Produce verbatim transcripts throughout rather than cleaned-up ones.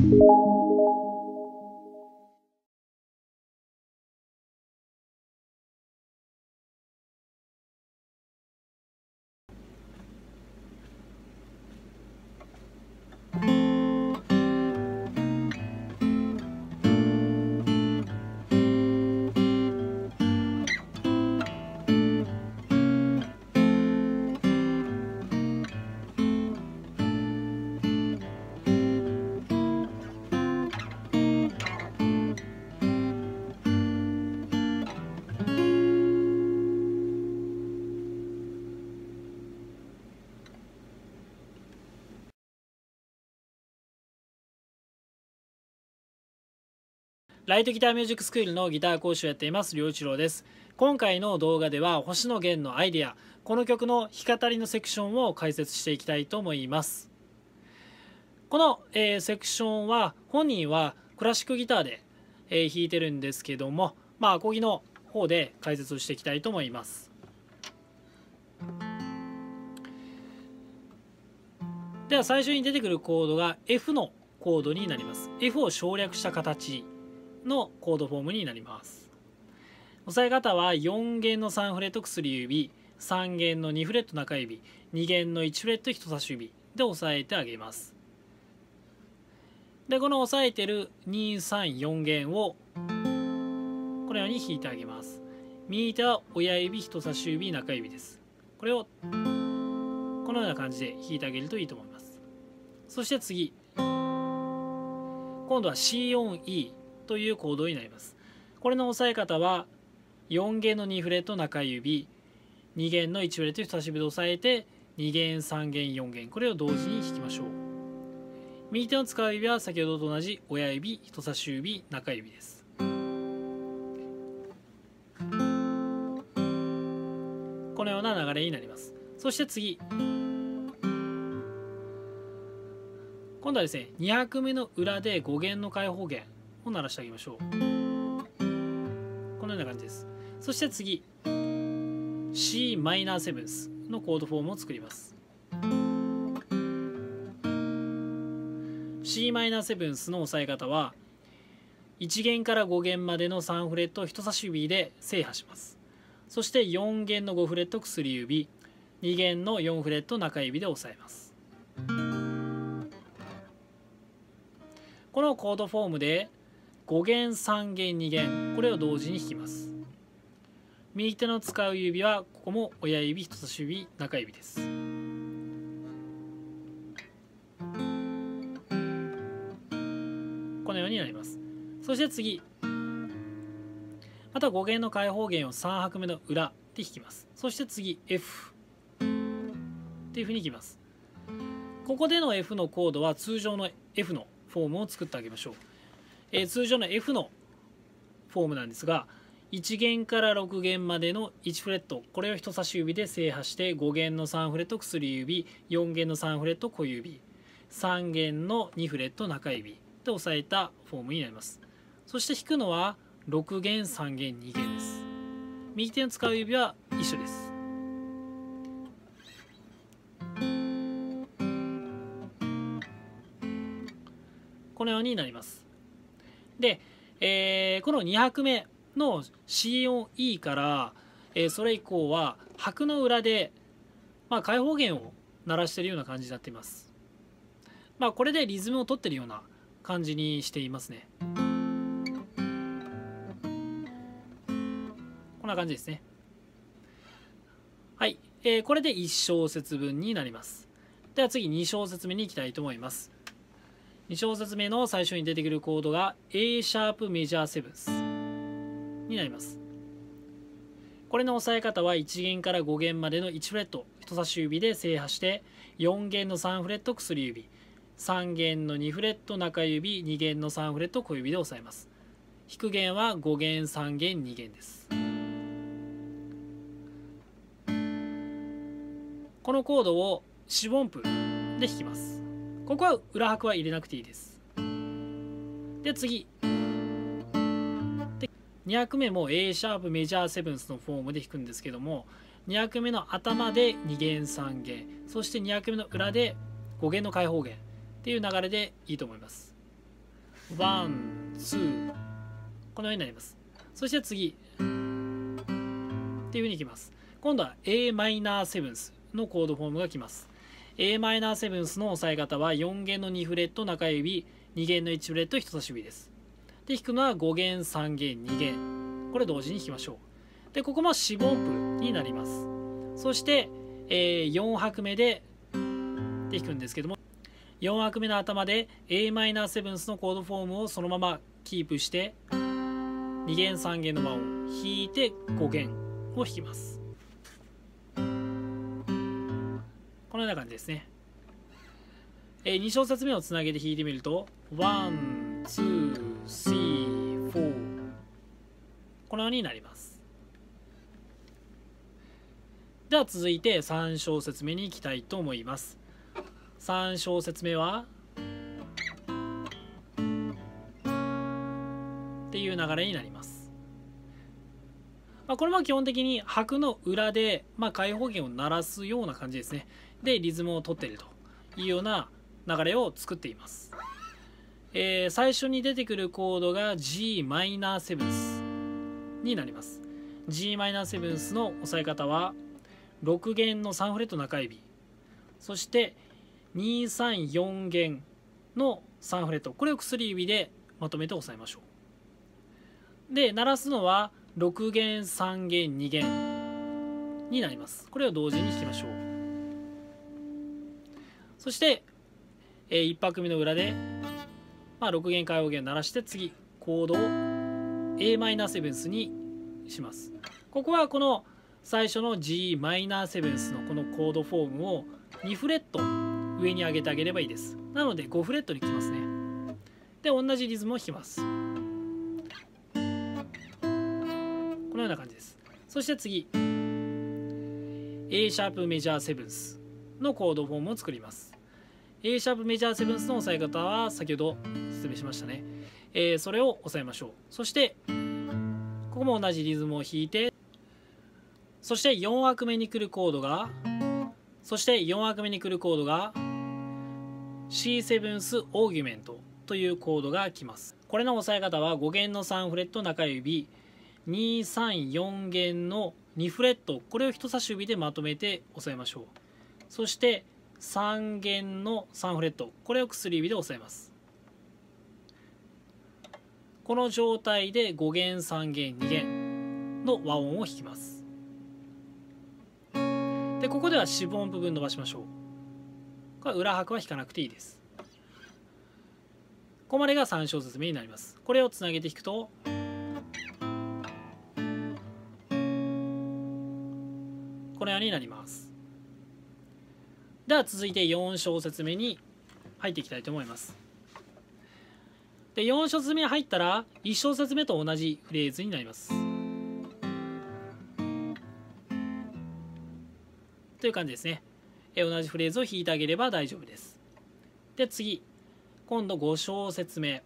ライトギターミュージックスクールのギター講師をやっています良一郎です。今回の動画では星野源のアイデア、この曲の弾き語りのセクションを解説していきたいと思います。この、えー、セクションは本人はクラシックギターで、えー、弾いてるんですけども、まあアコギの方で解説をしていきたいと思います。では最初に出てくるコードが F のコードになります。F を省略した形のコードフォームになります。押さえ方はよん弦のさんフレット薬指、さん弦のにフレット中指、に弦のいちフレット人差し指で押さえてあげます。でこの押さえてるにさんよん弦をこのように弾いてあげます。右手は親指人差し指中指です。これをこのような感じで弾いてあげるといいと思います。そして次、今度は シーよんイー というコードになります。これの押さえ方はよん弦のにフレット中指、に弦のいちフレット人差し指で押さえてに弦さん弦よん弦、これを同時に弾きましょう。右手の使う指は先ほどと同じ親指人差し指中指です。このような流れになります。そして次、今度はですねに拍目の裏でご弦の開放弦を鳴らしてあげましょう。このような感じです。そして次 シーマイナーセブンスのコードフォームを作ります。 シーマイナーセブンスの押さえ方はいち弦からご弦までのさんフレットを人差し指で制覇します。そしてよん弦のごフレット薬指、に弦のよんフレット中指で押さえます。このコードフォームでご弦さん弦に弦、これを同時に弾きます。右手の使う指はここも親指人差し指中指です。このようになります。そして次、またご弦の開放弦をさん拍目の裏で弾きます。そして次 F っていうふうに弾きます。ここでの F のコードは通常の F のフォームを作ってあげましょう。えー、通常の F のフォームなんですが、いち弦からろく弦までのいちフレット、これを人差し指で制覇してご弦のさんフレット薬指、よん弦のさんフレット小指、さん弦のにフレット中指で押さえたフォームになります。そして弾くのはろく弦さん弦に弦です。右手の使う指は一緒です。このようになります。で、えー、このに拍目の シーよんイー から、えー、それ以降は拍の裏で、まあ、開放弦を鳴らしているような感じになっています。まあ、これでリズムを取っているような感じにしていますね。こんな感じですね。はい、えー、これでいち小節分になります。では次に小節目に行きたいと思います。に小節目の最初に出てくるコードが A シャープメジャーセブンスになります。これの押さえ方はいち弦からご弦までのいちフレット人差し指で制覇してよん弦のさんフレット薬指、さん弦のにフレット中指、に弦のさんフレット小指で押さえます。弾く弦はご弦さん弦に弦です。このコードを四分音符で弾きます。ここは裏拍は入れなくていいです。で次でに拍目も A シャープメジャーセブンスのフォームで弾くんですけども、に拍目の頭でに弦さん弦、そしてに拍目の裏でご弦の開放弦っていう流れでいいと思います。 ワン、ツー、このようになります。そして次っていうふうにいきます。今度は エーマイナーセブンス のコードフォームが来ます。エーマイナーセブンス の押さえ方はよん弦のにフレット中指、に弦のいちフレット人差し指です。で弾くのはご弦、さん弦、に弦、これ同時に弾きましょう。でここも四分音符になります。そして、えー、よん拍目でで弾くんですけども、よん拍目の頭で エーマイナーセブンス のコードフォームをそのままキープしてに弦さん弦の和音弾いてご弦を弾きます。このような感じですね。えー、に小節目をつなげて弾いてみるとワン、ツー、スリー、フォー、このようになります。では続いてさん小節目に行きたいと思います。さん小節目はっていう流れになります。まあ、これも基本的に拍の裏で、まあ、開放弦を鳴らすような感じですね。でリズムを取っているというような流れを作っています。えー、最初に出てくるコードが ジーマイナーセブンス になります。ジーマイナーセブンス の押さえ方はろく弦のさんフレット中指、そしてに、さん、よん弦のさんフレット、これを薬指でまとめて押さえましょう。で鳴らすのはろく弦、さん弦、に弦になります。これを同時に弾きましょう。そして、えー、いち拍目の裏で、まあ、ろく弦開放弦鳴らして次コードを エーマイナーセブンス にします。ここはこの最初の ジーマイナーセブンス のこのコードフォームをにフレット上に上げてあげればいいです。なのでごフレットに来ますね。で同じリズムを弾きます。このような感じです。そして次 A シャープメジャーセブンスのコードフォームを作ります。 A シャープメジャーセブンスの押さえ方は先ほど説明しましたね。えー、それを押さえましょう。そしてここも同じリズムを弾いて、そしてよん拍目に来るコードがそしてよん拍目に来るコードが シーセブンス オーギュメントというコードが来ます。これの押さえ方はご弦のさんフレット中指、に、さん、よん弦のにフレット、これを人差し指でまとめて押さえましょう。そしてさん弦のさんフレット、これを薬指で押さえます。この状態でご弦、さん弦、に弦の和音を弾きます。でここでは四分音符分伸ばしましょう。これ裏拍は弾かなくていいです。ここまでがさん小節目になります。これをつなげて弾くとこのようになります。では続いてよん小節目に入っていきたいと思います。でよん小節目入ったらいち小節目と同じフレーズになります。という感じですね。同じフレーズを弾いてあげれば大丈夫です。で次今度ご小節目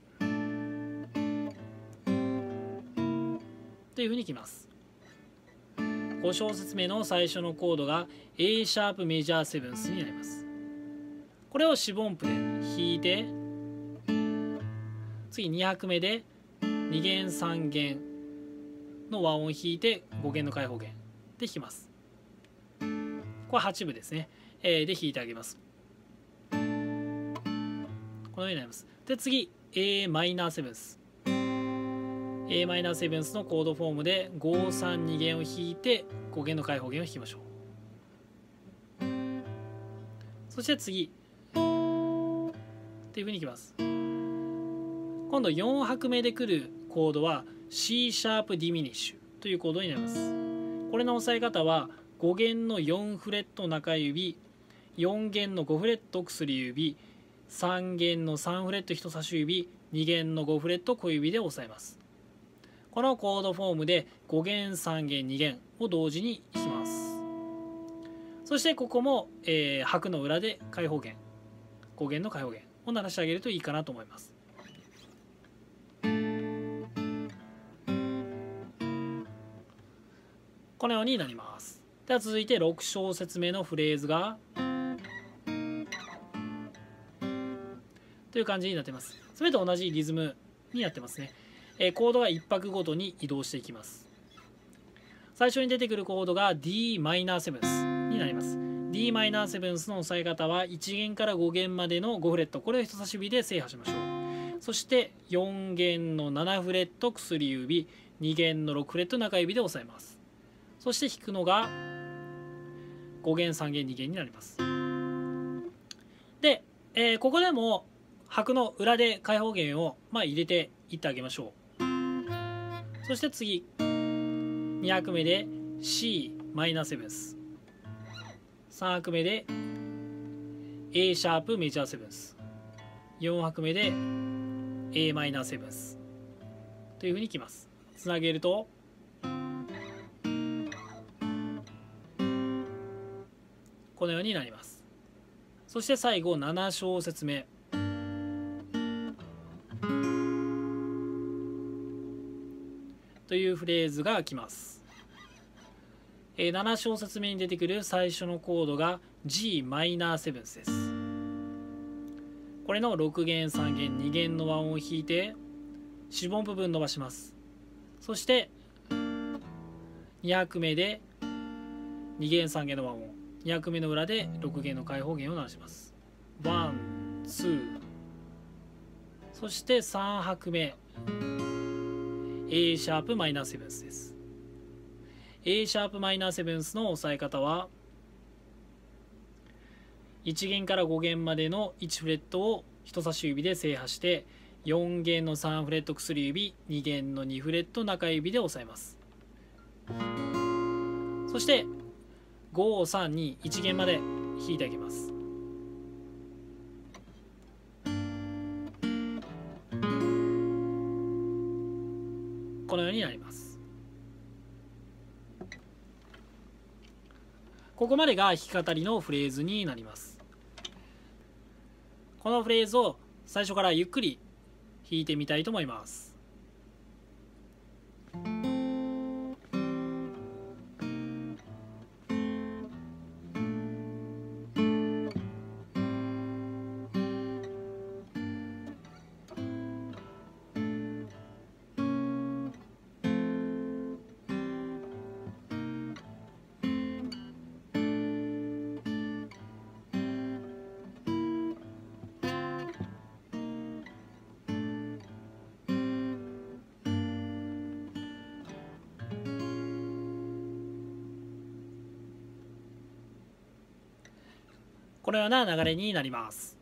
というふうにきます。ご小節目の最初のコードが A シャープメジャーセブンスになります。これを四分音符で弾いて、次に拍目でに弦さん弦の和音を弾いてご弦の開放弦で弾きます。これはち部ですね。えー、で弾いてあげます。このようになります。で次 A マイナーセブンス A マイナーセブンスのコードフォームでご、さん、に弦を弾いてご弦の開放弦を弾きましょう。そして次っていうふうにいきます。今度よん拍目で来るコードは C シャープディミニッシュというコードになります。これの押さえ方はご弦のよんフレット中指、よん弦のごフレット薬指、さん弦のさんフレット人差し指、に弦のごフレット小指で押さえます。このコードフォームでご弦、さん弦、に弦を同時に弾きます。そしてここも、えー、拍の裏で開放弦、ご弦の開放弦を鳴らしてあげるといいかなと思います。このようになります。では続いてろく小節目のフレーズがという感じになっています。それと同じリズムになってますね。えー、コードがいっ拍ごとに移動していきます。最初に出てくるコードが ディーマイナーセブンス になります。ディーマイナーセブンス の押さえ方はいち弦からご弦までのごフレット、これを人差し指で制覇しましょう。そしてよん弦のななフレット薬指、に弦のろくフレット中指で押さえます。そして弾くのがご弦さん弦に弦になります。で、えー、ここでも拍の裏で開放弦を、まあ、入れていってあげましょう。そして次に拍目で シーマイナーセブンス、さん拍目で A シャープメジャーセブンス、よん拍目で A マイナーセブンスというふうにきます。つなげるとこのようになります。そして最後なな小節目というフレーズがきます。えー、なな小節目に出てくる最初のコードが ジーマイナーセブンス です。これのろく弦さん弦に弦の和音を弾いて四分音部分伸ばします。そしてに拍目でに弦さん弦の和音、に拍目の裏でろく弦の開放弦を鳴らします。ワン、ツー、そしてさん拍目 A シャープマイナーセブンスです。A シャープマイナーセブンスの押さえ方はいち弦からご弦までのいちフレットを人差し指で制覇してよん弦のさんフレット薬指、に弦のにフレット中指で押さえます。そしてご、さん、に、いち弦まで弾いてあげます。このようになります。ここまでが弾き語りのフレーズになります。このフレーズを最初からゆっくり弾いてみたいと思います。このような流れになります。